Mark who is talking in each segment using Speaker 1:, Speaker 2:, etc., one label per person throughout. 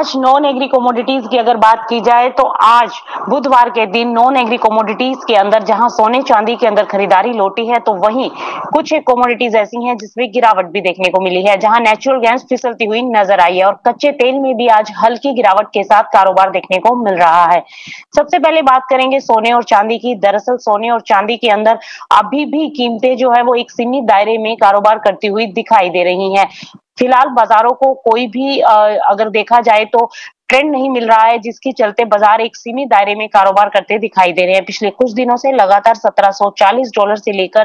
Speaker 1: आज non agree commodities की अगर बात की जाए तो आज बुधवार के दिन नॉन एग्री कमोडिटीज के अंदर जहां सोने चांदी के अंदर खरीदारी लौटी है, तो वहीं कुछ एक कमोडिटीज ऐसी हैं जिसमें गिरावट भी देखने को मिली है। जहां नेचुरल गैस फिसलती हुई नजर आई है और कच्चे तेल में भी आज हल्की गिरावट के साथ कारोबार देखने को मिल रहा है। सबसे पहले बात करेंगे सोने और चांदी की। दरअसल सोने और चांदी के अंदर अभी भी कीमतें जो है वो एक सीमित दायरे में कारोबार करती हुई दिखाई दे रही हैं। फिलहाल बाजारों को कोई भी अगर देखा जाए तो ट्रेंड नहीं मिल रहा है, जिसके चलते बाजार एक सीमित दायरे में कारोबार करते दिखाई दे रहे हैं। पिछले कुछ दिनों से लगातार $1740 से लेकर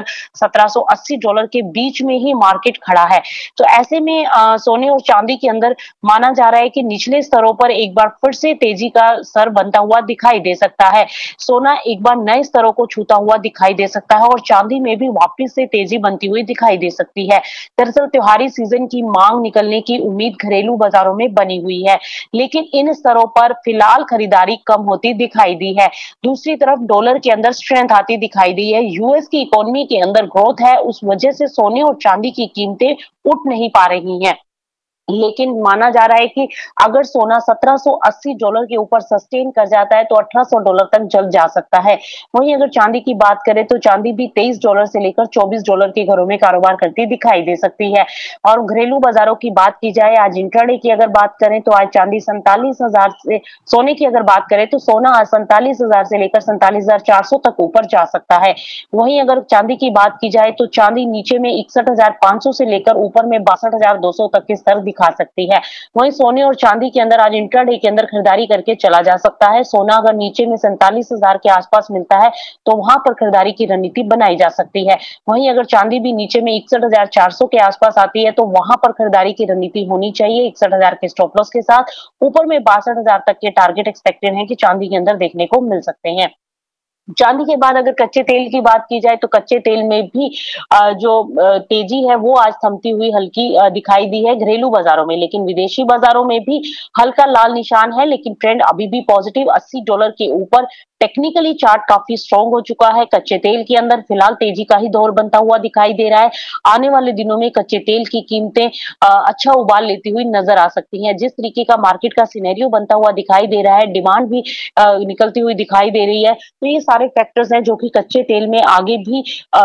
Speaker 1: $1780 के बीच में ही मार्केट खड़ा है। तो ऐसे में सोने और चांदी के अंदर माना जा रहा है कि निचले स्तरों पर एक बार फिर से तेजी का सर बनता हुआ दिखाई दे सकता है। सोना एक बार नए स्तरों को छूता हुआ दिखाई दे सकता है और चांदी में भी वापस से तेजी बनती हुई दिखाई दे सकती है। दरअसल त्योहारी सीजन की मांग निकलने की उम्मीद घरेलू बाजारों में बनी हुई है, लेकिन इन स्तरों पर फिलहाल खरीदारी कम होती दिखाई दी है। दूसरी तरफ डॉलर के अंदर स्ट्रेंथ आती दिखाई दी है। यूएस की इकोनॉमी के अंदर ग्रोथ है, उस वजह से सोने और चांदी की कीमतें उठ नहीं पा रही हैं। लेकिन माना जा रहा है कि अगर सोना $1780 के ऊपर सस्टेन कर जाता है तो $1800 तक जल जा सकता है। वहीं अगर चांदी की बात करें तो चांदी भी $23 से लेकर $24 के घरों में कारोबार करती दिखाई दे सकती है। और घरेलू बाजारों की बात की जाए, आज इंट्राडे की अगर बात करें तो आज चांदी 47,000 से, सोने की अगर बात करें तो सोना आज 47,000 से लेकर 47,400 तक ऊपर जा सकता है। वहीं अगर चांदी की बात की जाए तो चांदी नीचे में 61,500 से लेकर ऊपर में 62,200 तक के स्तर दिखा सकती है। वहीं सोने और चांदी के अंदर आज इंट्राडे के अंदर खरीदारी करके चला जा सकता है। सोना अगर नीचे में 47,000 के आसपास मिलता है तो वहां पर खरीदारी की रणनीति बनाई जा सकती है। वहीं अगर चांदी भी नीचे में 61,400 के आसपास आती है तो वहां पर खरीदारी की रणनीति होनी चाहिए 61,000 के स्टॉप लॉस के साथ। ऊपर में 62,000 तक के टारगेट एक्सपेक्टेड है कि चांदी के अंदर देखने को मिल सकते हैं। चांदी के बाद अगर कच्चे तेल की बात की जाए तो कच्चे तेल में भी जो तेजी है वो आज थमती हुई हल्की दिखाई दी है घरेलू बाजारों में, लेकिन विदेशी बाजारों में भी हल्का लाल निशान है, लेकिन ट्रेंड अभी भी पॉजिटिव $80 के ऊपर। टेक्निकली चार्ट काफी स्ट्रॉन्ग हो चुका है। कच्चे तेल के अंदर फिलहाल तेजी का ही दौर बनता हुआ दिखाई दे रहा है। आने वाले दिनों में कच्चे तेल की कीमतें अच्छा उबाल लेती हुई नजर आ सकती हैं। जिस तरीके का मार्केट का सिनेरियो बनता हुआ दिखाई दे रहा है, डिमांड भी निकलती हुई दिखाई दे रही है, तो ये सारे फैक्टर्स हैं जो कि कच्चे तेल में आगे भी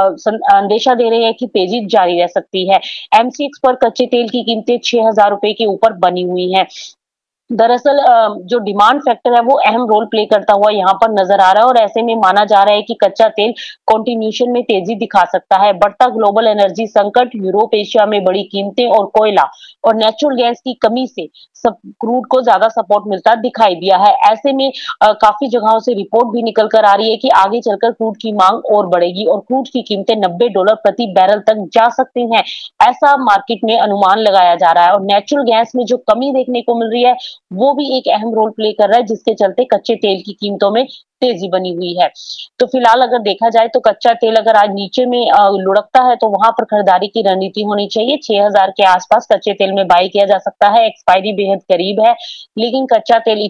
Speaker 1: अंदेशा दे रहे हैं कि तेजी जारी रह सकती है। एमसीएक्स पर कच्चे तेल की कीमतें ₹6,000 के ऊपर बनी हुई हैं। दरअसल जो डिमांड फैक्टर है वो अहम रोल प्ले करता हुआ यहाँ पर नजर आ रहा है और ऐसे में माना जा रहा है कि कच्चा तेल कंटिन्यूएशन में तेजी दिखा सकता है। बढ़ता ग्लोबल एनर्जी संकट, यूरोप एशिया में बड़ी कीमतें और कोयला और नेचुरल गैस की कमी से सब क्रूड को ज्यादा सपोर्ट मिलता दिखाई दिया है। ऐसे में काफी जगहों से रिपोर्ट भी निकल कर आ रही है कि आगे चलकर क्रूड की मांग और बढ़ेगी और क्रूड की कीमतें $90 प्रति बैरल तक जा सकती हैं, ऐसा मार्केट में अनुमान लगाया जा रहा है। और नेचुरल गैस में जो कमी देखने को मिल रही है वो भी एक अहम रोल प्ले कर रहा है, जिसके चलते कच्चे तेल की कीमतों में तेजी बनी हुई है। तो फिलहाल अगर देखा जाए तो कच्चा तेल अगर आज नीचे में लुढ़कता है तो वहां पर खरीदारी की रणनीति होनी चाहिए। 6,000 के आसपास कच्चे तेल में बाई किया जा सकता है। एक्सपायरी बेहद करीब है, लेकिन कच्चा तेल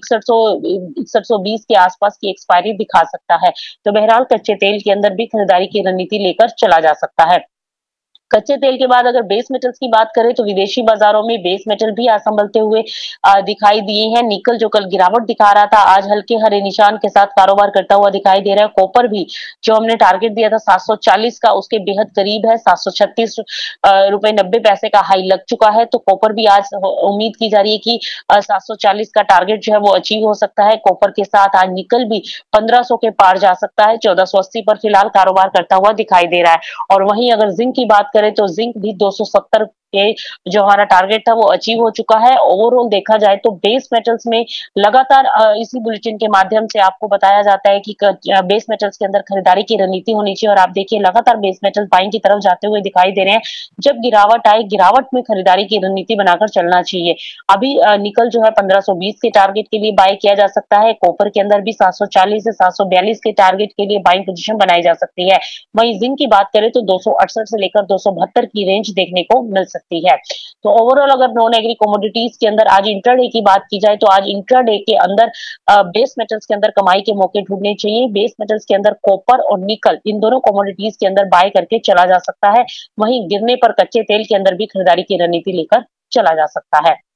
Speaker 1: 6120 के आसपास की एक्सपायरी दिखा सकता है। तो बहरहाल कच्चे तेल के अंदर भी खरीदारी की रणनीति लेकर चला जा सकता है। कच्चे तेल के बाद अगर बेस मेटल्स की बात करें तो विदेशी बाजारों में बेस मेटल भी आज संभलते हुए दिखाई दिए हैं। निकल जो कल गिरावट दिखा रहा था आज हल्के हरे निशान के साथ कारोबार करता हुआ दिखाई दे रहा है। कॉपर भी जो हमने टारगेट दिया था 740 का, उसके बेहद करीब है। 736 रुपए 90 पैसे का हाई लग चुका है। तो कॉपर भी आज उम्मीद की जा रही है कि 740 का टारगेट जो है वो अचीव हो सकता है। कॉपर के साथ आज निकल भी 1500 के पार जा सकता है। 1480 पर फिलहाल कारोबार करता हुआ दिखाई दे रहा है। और वहीं अगर जिंक की बात करें तो जिंक भी 270 के जो हमारा टारगेट था वो अचीव हो चुका है। ओवरऑल देखा जाए तो बेस मेटल्स में लगातार इसी बुलेटिन के माध्यम से आपको बताया जाता है कि बेस मेटल्स के अंदर खरीदारी की रणनीति होनी चाहिए और आप देखिए लगातार बेस मेटल बाइंग की तरफ जाते हुए दिखाई दे रहे हैं। जब गिरावट आए, गिरावट में खरीदारी की रणनीति बनाकर चलना चाहिए। अभी निकल जो है 1520 के टारगेट के लिए बाय किया जा सकता है। कॉपर के अंदर भी 740 से 742 के टारगेट के लिए बाइंग पोजीशन बनाई जा सकती है। वहीं जिंक की बात करें तो 268 से लेकर 272 की रेंज देखने को मिल सकती है। तो ओवरऑल अगर नॉन एग्री कमोडिटीज के अंदर आज इंट्राडे की बात की जाए तो आज इंट्राडे के अंदर बेस मेटल्स के अंदर कमाई के मौके ढूंढने चाहिए। बेस मेटल्स के अंदर कॉपर और निकल, इन दोनों कमोडिटीज के अंदर बाय करके चला जा सकता है। वहीं गिरने पर कच्चे तेल के अंदर भी खरीदारी की रणनीति लेकर चला जा सकता है।